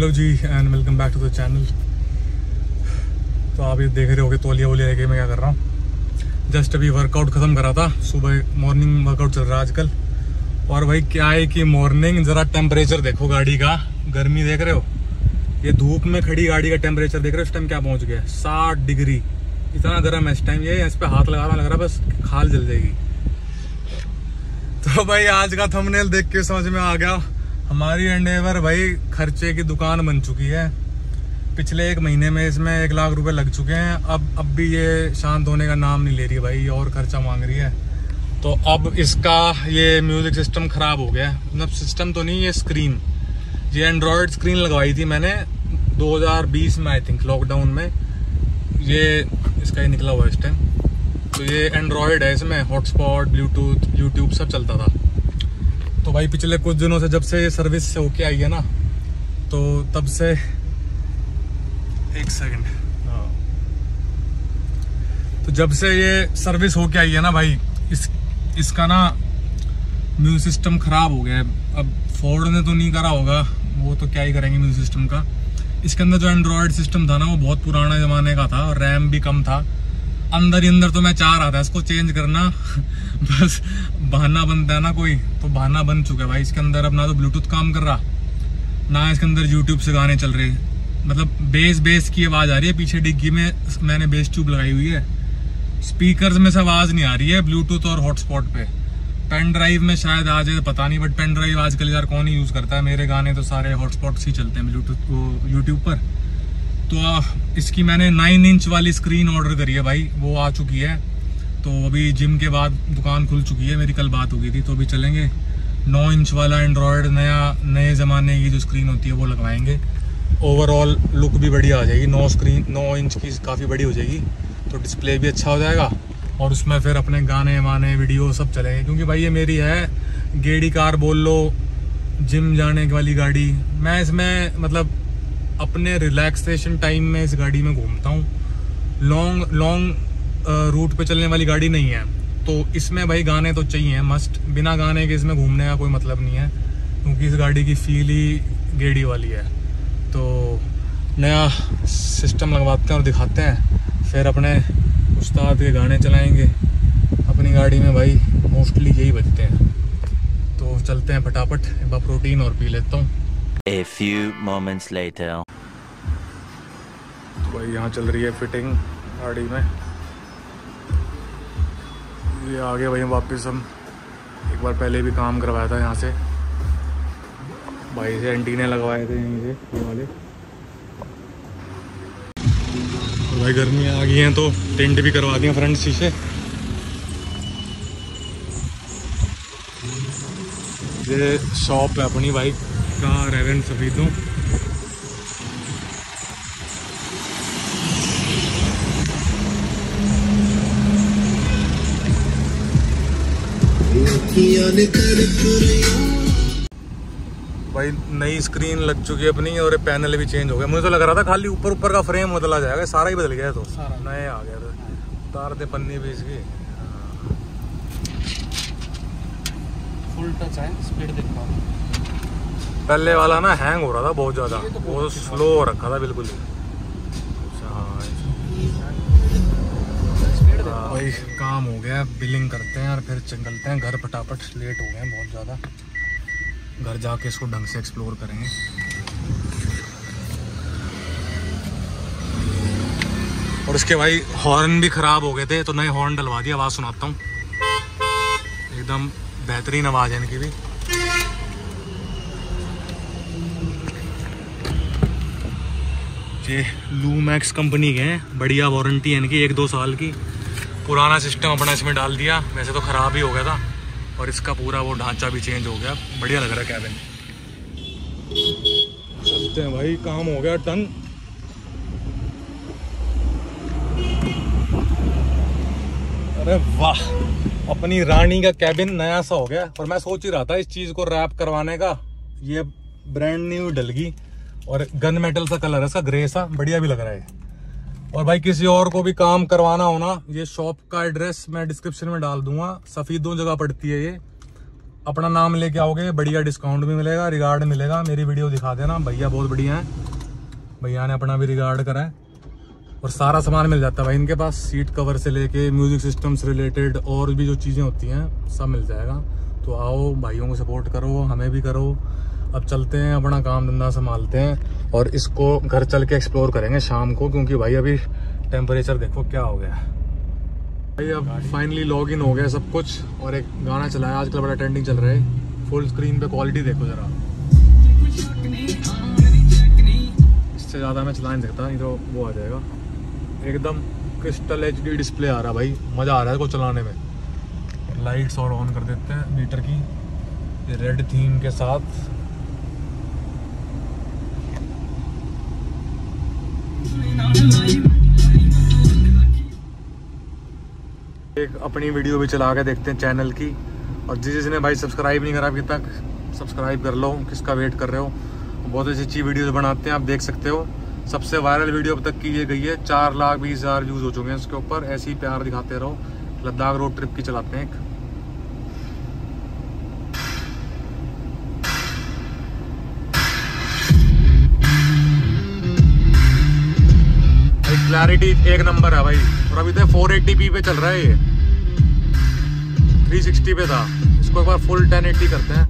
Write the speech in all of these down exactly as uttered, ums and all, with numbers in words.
Hello जी and welcome back to the channel. तो आप ये देख रहे होगे तौलिया वोलिया लेके मैं क्या कर रहा हूँ। जस्ट अभी वर्कआउट खत्म करा था, सुबह मॉर्निंग वर्कआउट चल रहा है आजकल। और भाई क्या है कि मॉर्निंग जरा टेम्परेचर देखो गाड़ी का, गर्मी देख रहे हो, ये धूप में खड़ी गाड़ी का टेम्परेचर देख रहे हो इस टाइम क्या पहुंच गया, साठ डिग्री। इतना गर्म है इस टाइम, ये इस पे हाथ लगाना लग रहा है बस खाल जल जाएगी। तो भाई आज का थंबनेल देख के समझ में आ गया, हमारी एंडेवर भाई खर्चे की दुकान बन चुकी है। पिछले एक महीने में इसमें एक लाख रुपए लग चुके हैं। अब अब भी ये शांत होने का नाम नहीं ले रही भाई, और खर्चा मांग रही है। तो अब इसका ये म्यूजिक सिस्टम खराब हो गया है, मतलब सिस्टम तो नहीं, ये स्क्रीन, ये एंड्रॉयड स्क्रीन लगवाई थी मैंने दो हज़ार बीस में आई थिंक, लॉकडाउन में। ये इसका ही निकला हुआ है इस टाइम। तो ये एंड्रॉयड है, इसमें हॉटस्पॉट, ब्लूटूथ, यूट्यूब सब चलता था। तो भाई पिछले कुछ दिनों से जब से ये सर्विस से होके आई है ना, तो तब से एक सेकंड हाँ तो जब से ये सर्विस होके आई है ना भाई, इस इसका ना म्यूजिक सिस्टम खराब हो गया है। अब फोर्ड ने तो नहीं करा होगा, वो तो क्या ही करेंगे म्यूजिक सिस्टम का। इसके अंदर जो एंड्रॉयड सिस्टम था ना, वो बहुत पुराना जमाने का था और रैम भी कम था। अंदर ही अंदर तो मैं चाह रहा था इसको चेंज करना बस बहाना बनता है ना कोई, तो बहाना बन चुका है भाई। इसके अंदर अब ना तो ब्लूटूथ काम कर रहा, ना इसके अंदर यूट्यूब से गाने चल रहे। मतलब बेस बेस की आवाज आ रही है पीछे, डिग्गी में मैंने बेस ट्यूब लगाई हुई है, स्पीकर्स में से आवाज नहीं आ रही है ब्लूटूथ और हॉटस्पॉट पे। पेन ड्राइव में शायद आ जाए, पता नहीं, बट पेन ड्राइव आजकल यार कौन ही यूज करता है। मेरे गाने तो सारे हॉटस्पॉट्स ही चलते हैं ब्लूटूथ को यूट्यूब पर। तो इसकी मैंने नाइन इंच वाली स्क्रीन ऑर्डर करी है भाई, वो आ चुकी है। तो अभी जिम के बाद दुकान खुल चुकी है, मेरी कल बात हो गई थी, तो अभी चलेंगे नौ इंच वाला एंड्रॉयड, नया नए ज़माने की जो स्क्रीन होती है वो लगवाएंगे। ओवरऑल लुक भी बढ़िया आ जाएगी, नौ स्क्रीन नौ इंच की काफ़ी बड़ी हो जाएगी, तो डिस्प्ले भी अच्छा हो जाएगा। और उसमें फिर अपने गाने वाने वीडियो सब चलेंगे, क्योंकि भाई ये मेरी है गेड़ी कार बोल लो, जिम जाने वाली गाड़ी। मैं इसमें मतलब अपने रिलैक्सेशन टाइम में इस गाड़ी में घूमता हूँ, लॉन्ग लॉन्ग रूट पे चलने वाली गाड़ी नहीं है। तो इसमें भाई गाने तो चाहिए मस्ट, बिना गाने के इसमें घूमने का कोई मतलब नहीं है, क्योंकि इस गाड़ी की फील ही गेड़ी वाली है। तो नया सिस्टम लगवाते हैं और दिखाते हैं, फिर अपने उस्ताद के गाने चलाएंगे अपनी गाड़ी में भाई, मोस्टली यही बजते हैं। तो चलते हैं फटाफट, एक बार प्रोटीन और पी लेता हूँ। A few moments later. तो भाई यहाँ चल रही है फिटिंग गाड़ी में, ये आगे भाई वापस हम एक बार पहले भी काम करवाया था यहाँ से, भाई से एंटीने लगवाए थे यहीं से ये वाले। तो भाई गर्मी आ गई हैं तो टेंट भी करवा दिए फ्रंट शीशे। ये शॉप है अपनी भाई का, रेवन सफीदों। भाई नई स्क्रीन लग चुकी है अपनी, और पैनल भी चेंज हो गया। मुझे तो लग रहा था खाली ऊपर ऊपर का फ्रेम बदला जाएगा, सारा ही बदल गया है। तो नए आ गया, तो उतार दे पन्नी भी इसकी। फुल टच है, स्पीड देख पा रहा। पहले वाला ना हैंग हो रहा था बहुत ज्यादा, वो स्लो हो रखा था बिल्कुल ही। भाई काम हो गया, बिलिंग करते हैं और फिर चलते हैं घर फटाफट, लेट हो गए हैं बहुत ज़्यादा। घर जाके इसको ढंग से एक्सप्लोर करेंगे। और इसके भाई हॉर्न भी ख़राब हो गए थे, तो नए हॉर्न डलवा दिया। आवाज़ सुनाता हूँ, एकदम बेहतरीन आवाज़ है इनकी भी। ये लूमैक्स कंपनी के हैं, बढ़िया वारंटी है इनकी, एक दो साल की। पुराना सिस्टम अपना इसमें डाल दिया, वैसे तो ख़राब ही हो गया था, और इसका पूरा वो ढांचा भी चेंज हो गया, बढ़िया लग रहा है कैबिन। चलते हैं भाई, काम हो गया टन। अरे वाह, अपनी रानी का कैबिन नया सा हो गया। और मैं सोच ही रहा था इस चीज़ को रैप करवाने का, ये ब्रांड न्यू डलगी, और गन मेटल सा कलर है इसका, ग्रे सा, बढ़िया भी लग रहा है। और भाई किसी और को भी काम करवाना हो ना, ये शॉप का एड्रेस मैं डिस्क्रिप्शन में डाल दूंगा, सफीदों जगह पड़ती है ये। अपना नाम लेके आओगे बढ़िया डिस्काउंट भी मिलेगा, रिगार्ड मिलेगा। मेरी वीडियो दिखा देना, भैया बहुत बढ़िया है, भैया ने अपना भी रिगार्ड करा है और सारा सामान मिल जाता है भाई इनके पास। सीट कवर से लेके म्यूजिक सिस्टम से रिलेटेड और भी जो चीज़ें होती हैं सब मिल जाएगा। तो आओ भाइयों को सपोर्ट करो, हमें भी करो। अब चलते हैं, अपना काम धंधा संभालते हैं और इसको घर चल के एक्सप्लोर करेंगे शाम को, क्योंकि भाई अभी टेम्परेचर देखो क्या हो गया भाई। अब फाइनली लॉग इन हो गया सब कुछ और एक गाना चला है आजकल बड़ा ट्रेंडिंग चल रहा है। फुल स्क्रीन पे क्वालिटी देखो जरा, इससे ज़्यादा मैं चला नहीं सकता, नहीं तो वो आ जाएगा। एकदम क्रिस्टल एच डी डिस्प्ले आ रहा भाई, मज़ा आ रहा है इसको चलाने में। लाइट्स और ऑन कर देते हैं मीटर की, ये रेड थीम के साथ। एक अपनी वीडियो भी चला के देखते हैं चैनल की। और जिस जिसने भाई सब्सक्राइब नहीं करा अभी तक, सब्सक्राइब कर लो, किसका वेट कर रहे हो। बहुत अच्छी अच्छी वीडियोस बनाते हैं, आप देख सकते हो। सबसे वायरल वीडियो अब तक की ये गई है, चार लाख बीस हज़ार व्यूज़ हो चुके हैं इसके ऊपर। ऐसे ही प्यार दिखाते रहो। लद्दाख रोड ट्रिप की चलाते हैं एक। क्लैरिटी एक नंबर है भाई। और अभी तो फोर एटी पी पे चल रहा है, ये थ्री सिक्सटी पे था, इसको एक बार फुल टेन एटी करते हैं।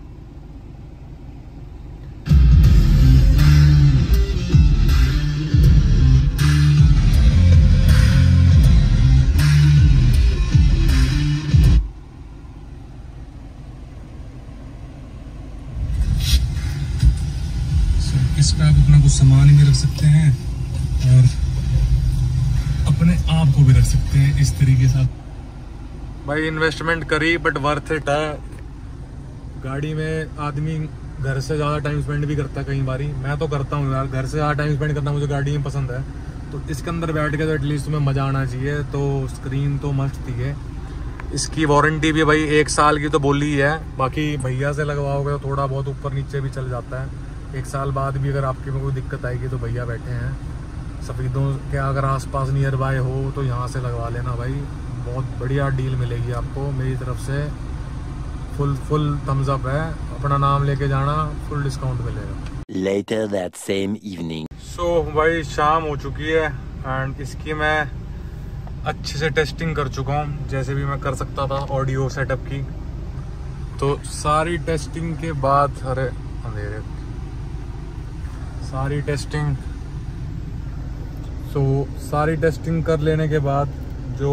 इस पे आप अपना कुछ सामान भी रख सकते हैं और अपने आप को भी रख सकते हैं इस तरीके से। भाई इन्वेस्टमेंट करी बट वर्थ इट है। गाड़ी में आदमी घर से ज़्यादा टाइम स्पेंड भी करता है कई बारी। मैं तो करता हूँ यार, घर से ज़्यादा टाइम स्पेंड करना मुझे गाड़ी में पसंद है। तो इसके अंदर बैठ के तो एटलीस्ट तुम्हें मज़ा आना चाहिए। तो स्क्रीन तो मस्त ही है। इसकी वारंटी भी भाई एक साल की तो बोली है, बाकी भैया से लगवाओगे तो थोड़ा बहुत ऊपर नीचे भी चल जाता है। एक साल बाद भी अगर आपके में कोई दिक्कत आएगी तो भैया बैठे हैं। सफ़ीदों के अगर आसपास नियर बाय हो तो यहाँ से लगवा लेना भाई, बहुत बढ़िया डील मिलेगी आपको मेरी तरफ से। फुल फुल थम्स अप है, अपना नाम लेके जाना, फुल डिस्काउंट मिलेगा। Later that same evening. So so, भाई शाम हो चुकी है एंड इसकी मैं अच्छे से टेस्टिंग कर चुका हूँ, जैसे भी मैं कर सकता था ऑडियो सेटअप की। तो सारी टेस्टिंग के बाद, अरे अंधेरे, सारी टेस्टिंग तो सारी टेस्टिंग कर लेने के बाद जो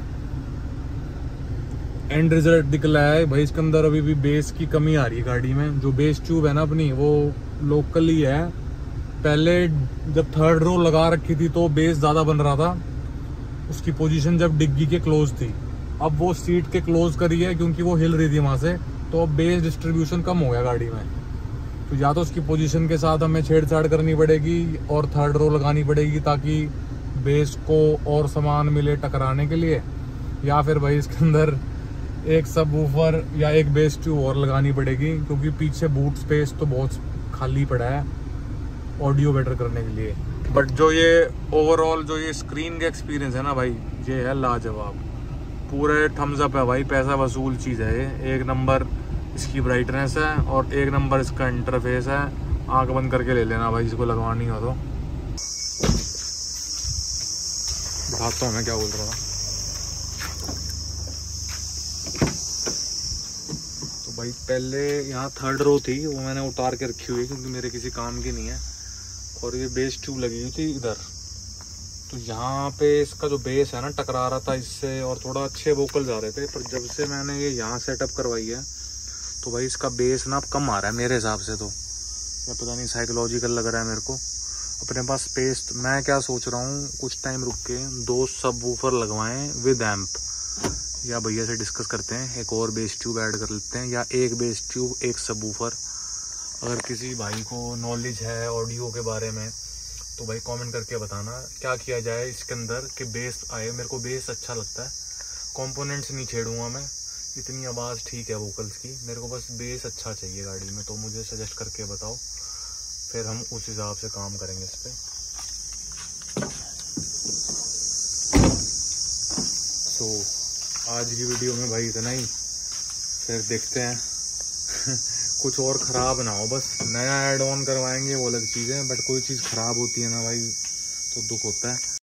एंड रिजल्ट निकला है भाई, इसके अंदर अभी भी बेस की कमी आ रही है गाड़ी में। जो बेस ट्यूब है ना अपनी, वो लोकली है। पहले जब थर्ड रो लगा रखी थी तो बेस ज़्यादा बन रहा था, उसकी पोजीशन जब डिग्गी के क्लोज थी। अब वो सीट के क्लोज करी है क्योंकि वो हिल रही थी वहाँ से, तो अब बेस डिस्ट्रीब्यूशन कम हो गया गाड़ी में। तो या तो उसकी पोजीशन के साथ हमें छेड़छाड़ करनी पड़ेगी और थर्ड रो लगानी पड़ेगी ताकि बेस को और सामान मिले टकराने के लिए, या फिर भाई इसके अंदर एक सब वूफर या एक बेस ट्यूब और लगानी पड़ेगी, क्योंकि पीछे बूट स्पेस तो बहुत खाली पड़ा है ऑडियो बेटर करने के लिए। बट जो ये ओवरऑल जो ये स्क्रीन का एक्सपीरियंस है ना भाई, ये है लाजवाब। पूरे थम्स अप है भाई, पैसा वसूल चीज़ है ये। एक नंबर इसकी ब्राइटनेस है और एक नंबर इसका इंटरफेस है। आंख बंद करके ले लेना भाई जिसको लगवानी हो तो। बताता हूँ मैं क्या बोल रहा था। तो भाई पहले यहाँ थर्ड रो थी, वो मैंने उतार के रखी हुई है क्योंकि मेरे किसी काम की नहीं है। और ये बेस ट्यूब लगी हुई थी इधर, तो यहाँ पे इसका जो बेस है ना टकरा रहा था इससे और थोड़ा अच्छे वोकल्स आ रहे थे। पर जब से मैंने ये यहाँ सेटअप करवाई है तो भाई इसका बेस ना अब कम आ रहा है मेरे हिसाब से। तो या पता नहीं साइकोलॉजिकल लग रहा है मेरे को। अपने पास स्पेस, मैं क्या सोच रहा हूँ कुछ टाइम रुक के दो सब वूफर लगवाएं विद एम्प, या भैया से डिस्कस करते हैं एक और बेस ट्यूब ऐड कर लेते हैं, या एक बेस ट्यूब एक सब वूफर। अगर किसी भाई को नॉलेज है ऑडियो के बारे में तो भाई कमेंट करके बताना क्या किया जाए इसके अंदर कि बेस आए। मेरे को बेस अच्छा लगता है, कंपोनेंट्स नहीं छेड़ूंगा मैं, इतनी आवाज़ ठीक है वोकल्स की, मेरे को बस बेस अच्छा चाहिए गाड़ी में। तो मुझे सजेस्ट करके बताओ, फिर हम उस हिसाब से काम करेंगे इस पर। सो so, आज की वीडियो में भाई इतना ही। फिर देखते हैं कुछ और ख़राब ना हो, बस नया ऐड ऑन करवाएंगे वो अलग चीज़ है, बट कोई चीज़ ख़राब होती है ना भाई तो दुख होता है।